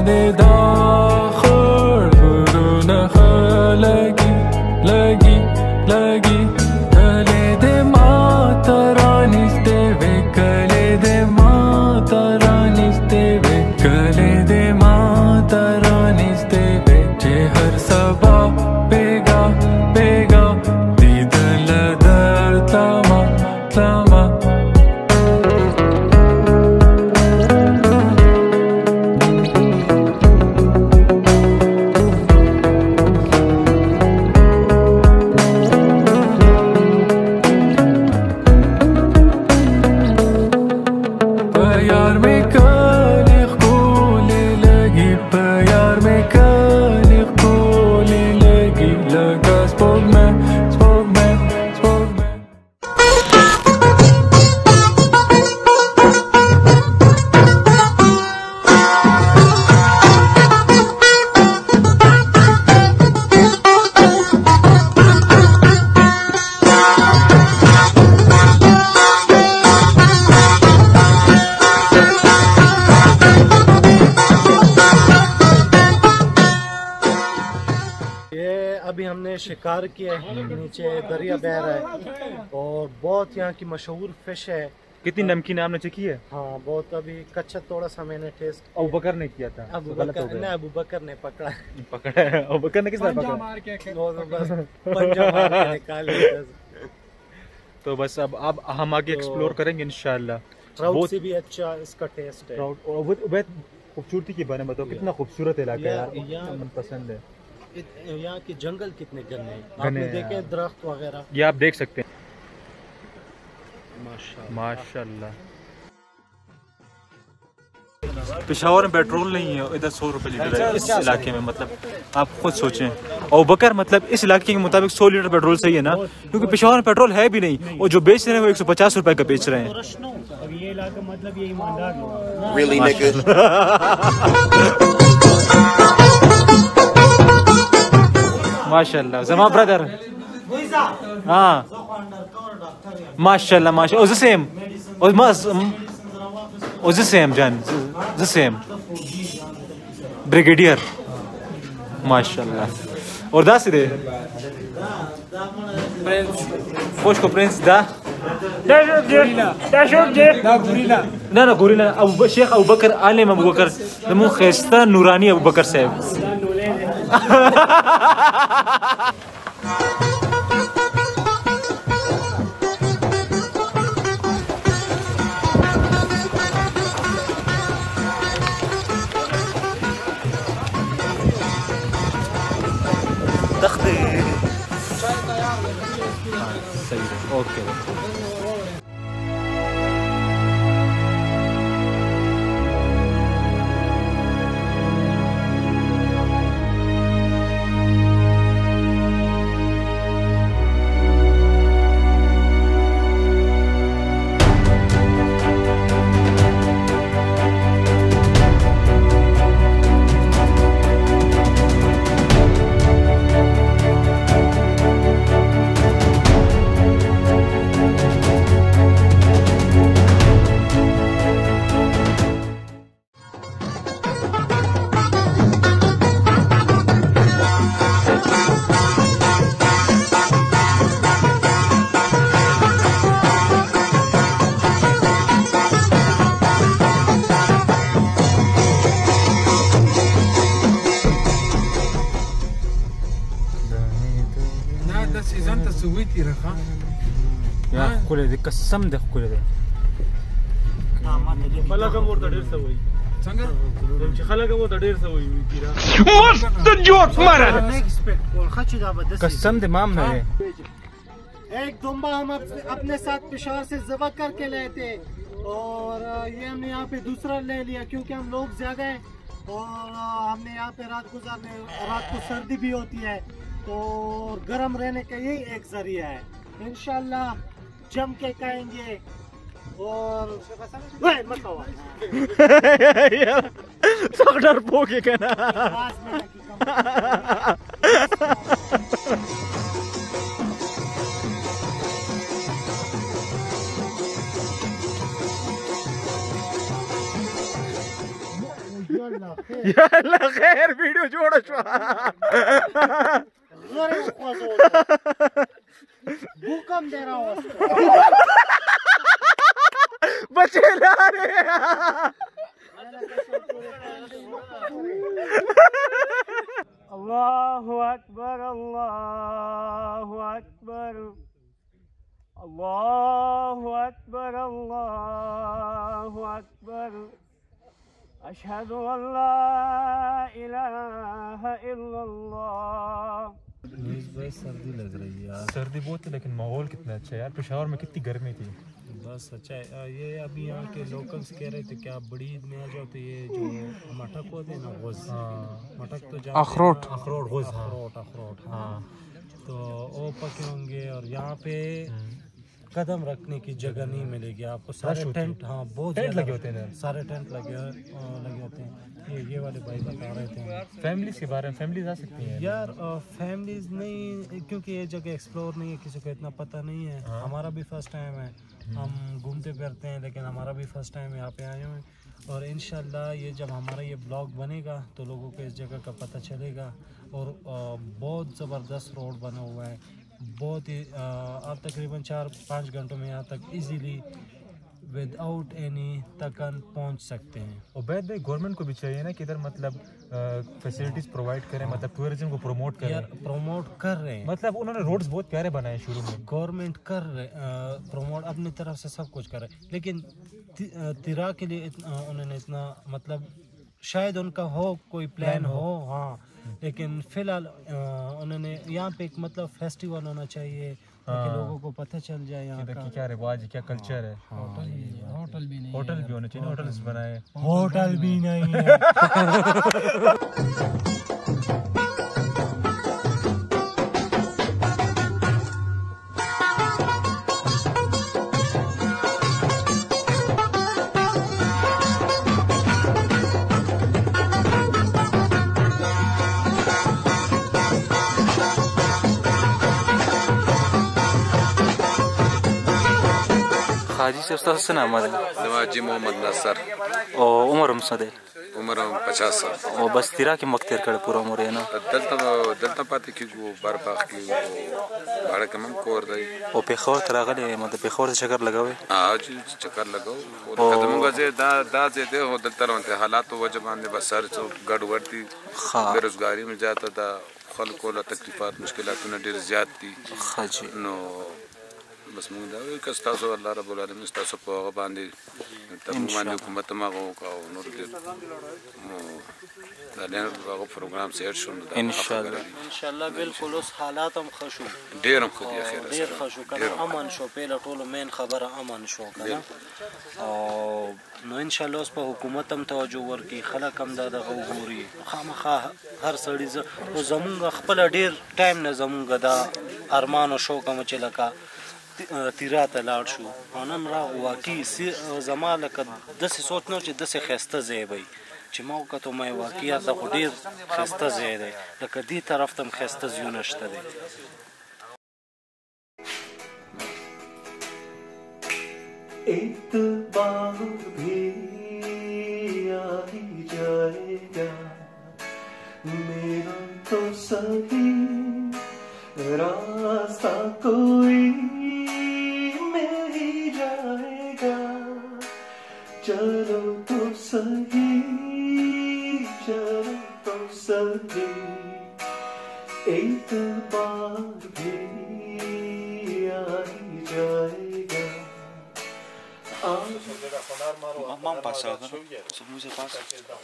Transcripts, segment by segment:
داخل برون خلقی لگی لگی کلید ما ترانیسته و کلید ما ترانیسته و کلید ما ترانیسته و چه هر سبا بگا بگا دیدن لدر تما تما अभी हमने शिकार किया है, नीचे दरिया बह रहा है और बहुत यहाँ की मशहूर फिश है। कितनी नमकीन आपने चखी है? हाँ बहुत, अभी कच्चा थोड़ा सा मैंने टेस्ट। अबू बकर ने किया था, अबू बकर ने पकड़ा है। अबू बकर ने किस तरह पकड़ा? पंजा मार के निकाल लिया। तो बस अब हम आगे एक्सप्लोर करेंगे इंशाल्लाह। ट्राउट से भी अच्छा इसका टेस्ट है। ट्राउट और खूबसूरती के बारे में बताओ, कितना खूबसूरत इलाका है यार, मन पसंद है। यहाँ के जंगल कितने घने हैं, आपने देखे दरख्त वगैरह, ये आप देख सकते हैं। माशाल्लाह। पेशावर में पेट्रोल नहीं है, इधर 100 रुपए लीटर है इस इलाके में। मतलब आप खुद सोचें। और बकर मतलब इस इलाके के मुताबिक 100 लीटर पेट्रोल सही है ना, क्योंकि पेशावर में पेट्रोल है भी नहीं और जो बेच रहे हैं वो 150 रुपए का बेच रहे हैं। ये इलाका मतलब ये ईमानदार लोग। Really, nigga? माशाल्लाह जमा ब्रदर। हाँ माशाल्लाह माशाल्लाह। the same the same जान the same ब्रिगेडियर माशाल्लाह। और दा सीधे पोश को प्रिंस दा ना गोरिला अबू शेख अबू बकर आलिम अबू बकर नमो खैस्ता नूरानी अबू बकर साहब। तख्ते सही है, ओके। खुले दे कसम दे खुले दे خلک هم ورته ډېر څه وایي. څنګه چې خلک هم ورته ډېر څه وایي تیرا मस्त जोक मारा कसम दे माम ना है। एक दुम्बा हम अपने साथ पेशावर से ज़बह करके लाए थे और ये हमने यहाँ पे दूसरा ले लिया क्योंकि हम लोग ज्यादा हैं और हमने यहाँ पे रात गुजारने, रात को सर्दी भी होती है तो गर्म रहने का यही एक जरिया है। इंशाल्लाह जम के खाएंगे और सकड़र पोके कहना। याल्ला खैर वीडियो जोड़ो शो भूकंप दे रहा हूँ बचे ला रहे अल्लाहु अकबर अल्लाहु अकबर अल्लाहु अकबर अल्लाहु अकबर अशहदु अल्ला इलाहा इल्लल्लाह। सर्दी लग रही है यार। सर्दी बहुत है लेकिन माहौल कितना अच्छा है यार। पेशावर में कितनी गर्मी थी। बस अच्छा है। ये अभी यहाँ के लोकल्स कह रहे थे कि आप बड़ी ईद में आ जाओ तो ये जो मटक होते हैं ना गोज़, मटक तो अखरोट गोज़, अखरोट हाँ, तो वो पके होंगे और यहाँ पे कदम रखने की जगह नहीं मिलेगी आपको। सारे टेंट, हाँ बहुत टेंट लगे होते हैं, सारे टेंट लगे होते हैं। ये वाले भाई बता रहे थे। फैमिलीज के बारे में, फैमिलीज आ सकती हैं यार? फैमिलीज नहीं, क्योंकि ये जगह एक्सप्लोर नहीं है, किसी को इतना पता नहीं है। हमारा भी फर्स्ट टाइम है, हम घूमते फिरते हैं लेकिन हमारा भी फर्स्ट टाइम यहाँ पे आए हुए हैं। और इंशाल्लाह ये जब हमारा ये ब्लॉग बनेगा तो लोगों को इस जगह का पता चलेगा। और बहुत ज़बरदस्त रोड बना हुआ है, बहुत ही आप तकरीबन 4-5 घंटों में यहाँ तक इजीली विदाउट एनी थकन पहुँच सकते हैं। और बैद भाई गवर्नमेंट को भी चाहिए ना कि इधर मतलब फैसिलिटीज प्रोवाइड करें, मतलब टूरिज्म को प्रमोट करें। यार प्रमोट कर रहे हैं, मतलब उन्होंने रोड्स बहुत प्यारे बनाए शुरू में। गवर्नमेंट कर रहे प्रमोट अपनी तरफ से सब कुछ कर रहे, लेकिन तिरा के लिए उन्होंने इतना मतलब शायद उनका हो कोई प्लान हो, हाँ, लेकिन फिलहाल उन्होंने यहाँ पे एक मतलब फेस्टिवल होना चाहिए ताकि लोगों को पता चल जाए यहाँ का क्या रिवाज है, क्या कल्चर है। होटल भी नहीं, होटल भी होने चाहिए, होटल्स बनाए। होटल भी नहीं है। हाजी से उस्ताद से नाम है नवाजी मोहम्मद नसर और उम्र हमसदे उम्र 50 साल और बस तिरा के मक्तेर कर पूरा उम्र है ना दलता पाते की वो बरबाख की वो भाड़ा कम कोर दई और पेखोर तरागले मतलब पेखोर से चक्कर लगावे। आज चक्कर लगाओ और कदम गजे दा जे दे हो दलता रहते हालात तो वजबान ने बस सर तो गड़बड़ती बेरोजगारी में जाता था, खल्को ला तकलीफात मुश्किलात ने ढेर ज्यादा थी। हां जी नो बस موږ دا وی کستا سو الله رب العالمین تاسو په هغه باندې تمام حکومت ما غو نور دې دا نه هغه پروګرام سیر شو ان شاء الله بالکل اوس حالات هم خشو ډیر هم خو دي اخر ډیر خشو کنه امن شو په ټولو مین خبره امن شو کنه او نو ان شاء الله اوس په حکومت هم توجه ورکړي، خلک هم دا دغه وګوري خامخا هر سړی او زمونږ خپل ډیر ټایم نه زمونږ دا ارمان او شوق هم چې لکه تیرا ته لاړ شو نن را واقعي زما لکه داسې سوچ نه چې داسې ښایسته ځای وي چې ما وکتو ما واقعیت دا خو ډېر ښایسته ځای دی، لکه دې طرف ته هم ښایسته ځایونه شته دی. एतबार भी आ ही जाएगा मेरा तो सही रास्ता कोई मिल ही जाएगा, चलो तो सही चलो तो सही एतबार भी आ ही जाएगा. Mam pasado, ¿cómo se pasa?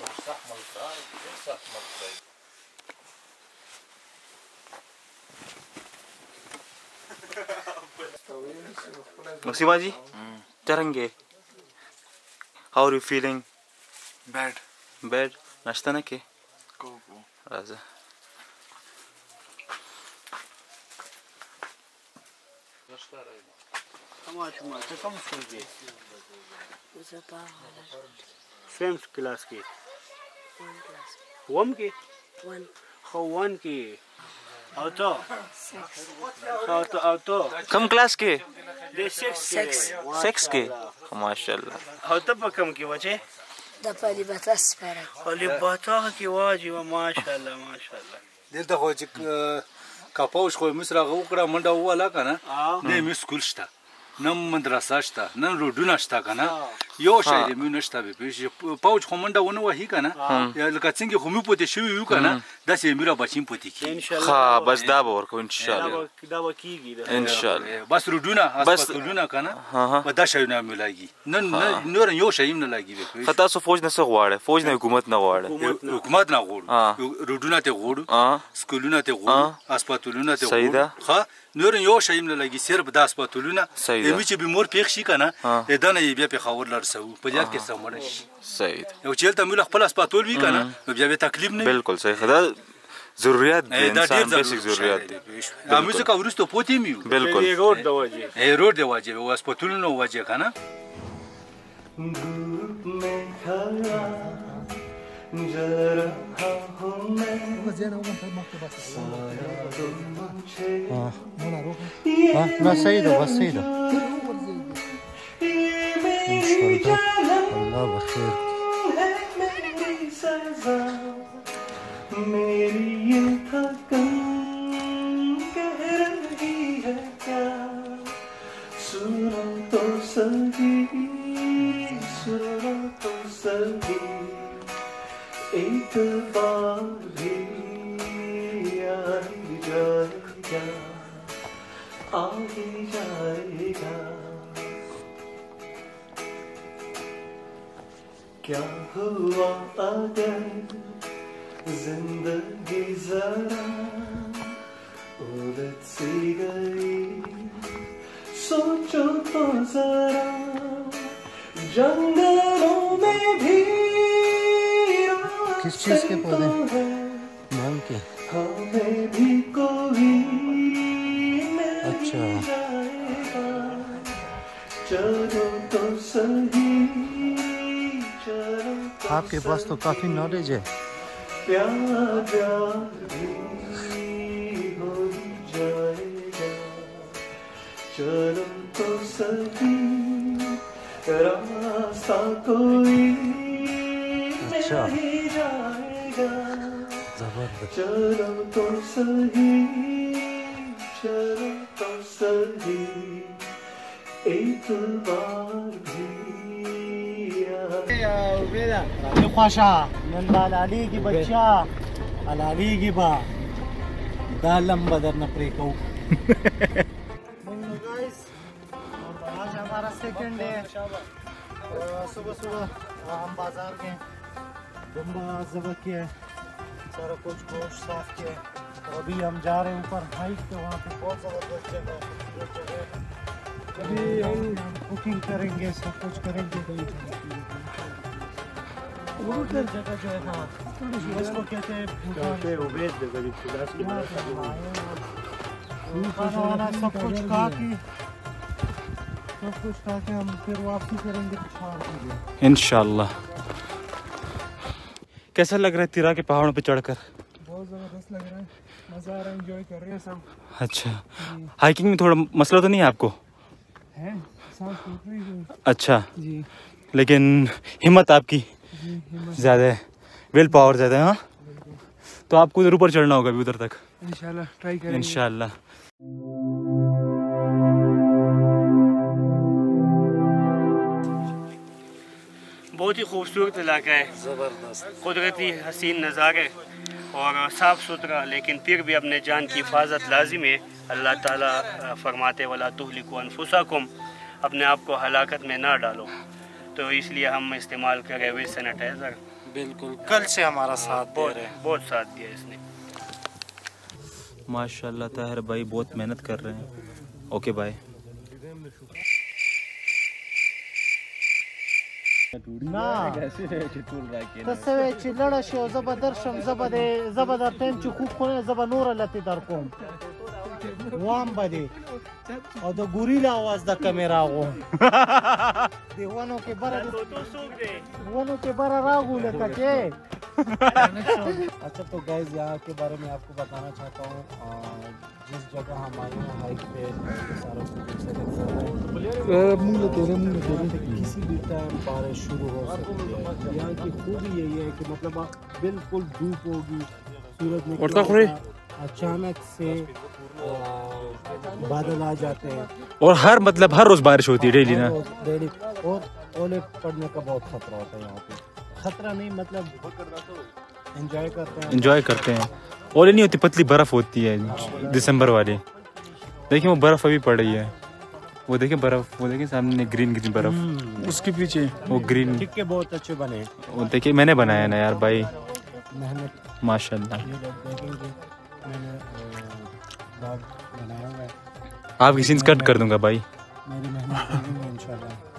Nasibaji, Charange, how are you feeling? Bad. Bad? Nashta na ke? Go. Raza. सेम्स क्लास की वम की वन की तो कम क्लास के? सेक्स सेक्स के? माशाल्लाह. तो कम की वजह د پالي بتا سپاره پالي بتا کې واجی ماشاءالله ماشاءالله دلته خو چې کاپاوش خو مصر هغه وکړه منډه وواله کنه نه می سکول شته نه مدرسه شته نه روډونه شته کنه یو شی دې مې نشته به پیش پاوچ خو منډه ونه وهی کنه لکه څنګه خو مې پوتې شوی یو کنه داسې میرا بچیم پوتې کی ها بس دا به ورکو ان شاء الله دا وکیږي ان شاء الله بس روډونه هسپتالونه کنه به دا شی نه ملایږي نور یو شی نه لایږي به پیش خطا سو فوج نه څه غواړي فوج نه حکومت نه غواړي حکومت نه غواړي روډونه ته غواړو سکولونه ته غواړو هسپتالونه ته غواړو ها نور یو شی نه لایږي صرف د هسپتالونه مې چې بیمار پیښ شي کنه دا نه بیا په خبر لرسو په یاد کې سمونه شي صحیح یو چې تل موږ خپل هسپتال وی کنه نو بیا به تکلیف نه بالکل صحیح خدا ضرورت دي انسان بیسیک ضرورت دي موږ کا ورستو پوتې میو بالکل روډ د وجه روډ د وجه او هسپتالونو وجه کنه ना सही दो बस सही दो अल्लाह बखैर मेरी ये थकन कह रही है क्या सुनो तो सही सुनो तो सही एक बार भी आ ही जाएगा आ ही जाएगा क्या हुआ अगर जिंदगी जरा उलट सी गई सोचो तो जरा जंगलों में भी किस चीज के पौधे मान के हमें भी कोई अच्छा चलो तो सही आपके पास तो काफी नॉलेज है प्यार प्यार भी हो जाएगा चलो तो सही रास्ता कोई अच्छा नहीं जाएगा जबरदस्त चलो तो सही चलो तो सही एक बार भी خوشا نن بالالی کی بچا الالی کی با دا لمبا در نہ پری کو गाइस आज हमारा सेकंड डे सुबह सुबह हम बाजार गए दुम्बा ज़बह किया सारा कुछ गोश्त साफ किया और अभी हम जा रहे हैं ऊपर हाइक पे वहाँ पे बहुत ज़बरदस्त जगह अभी हम कुकिंग करेंगे सब कुछ करेंगे जगह जो है हाँ इसको कहते हैं खाना वाना सब कुछ खा के हम फिर वापसी करेंगे पिशावर के लिए इंशाल्लाह। कैसा लग रहा है तिरा के पहाड़ों पे चढ़कर? बहुत ज़बरदस्त लग रहा है, मज़ा आ रहा है, एंजॉय कर रहे हैं सब। अच्छा, हाइकिंग में थोड़ा मसला तो नहीं है आपको? है सांस फूल रही है। अच्छा जी, लेकिन हिम्मत आपकी ज़्यादा है, विल पावर ज़्यादा है। हाँ, तो आपको उधर ऊपर चढ़ना होगा अभी उधर तक इंशाल्लाह ट्राई करेंगे इंशाल्लाह। बहुत ही खूबसूरत इलाका है, ज़बरदस्त कुदरती हसीन नज़ारे और साफ़ सुथरा, लेकिन फिर भी अपने जान की हिफाजत लाजिम है। अल्लाह ताला फरमाते वला तुहलिकू अनफुसकुम, अपने आप को हलाकत में ना डालो, तो इसलिए हम इस्तेमाल कर रहे हैं सैनिटाइज़र। बिल्कुल, कल से हमारा साथ दे रहे हैं, बहुत साथ दिया इसने। माशाल्लाह ताहिर भाई बहुत मेहनत कर रहे हैं। Okay bye. ना تسوي چې لړ شي او زبر شم زبر تم چې خوب خونه زبر نور لته در کوم وام بده او د ګوریلا आवाज د کیمرا غو دیوانو کې بره تو سوق دے ونو کې بره راغو لکه کې अच्छा तो गाइस यहाँ के बारे में आपको बताना चाहता हूँ, जिस जगह हम आए हैं हाइक पे सारा किसी भी टाइम बारिश शुरू हो सकती है। यहाँ की खूबी यही है कि मतलब बिल्कुल धूप होगी, सूरज निकलेगा, अचानक से बादल आ जाते हैं और हर रोज बारिश होती है डेली ना। डेली और ओले पड़ने का बहुत खतरा होता है यहाँ पे। खतरा नहीं मतलब एंजॉय करते हैं। ओले नहीं होती, पतली बर्फ होती है दिसंबर वाली। देखिए वो बर्फ अभी पड़ रही है, वो देखिए बर्फ, वो देखिए सामने ग्रीन ग्रीन बर्फ, उसके पीछे वो ग्रीन। के बहुत अच्छे बने। वो देखिए मैंने बनाया ना यार भाई, मेहनत माशाल्लाह। मैंने बनाया हुआ है, आपकी सीन्स कट कर दूंगा भाई। मेरी मेहनत इंशाल्लाह।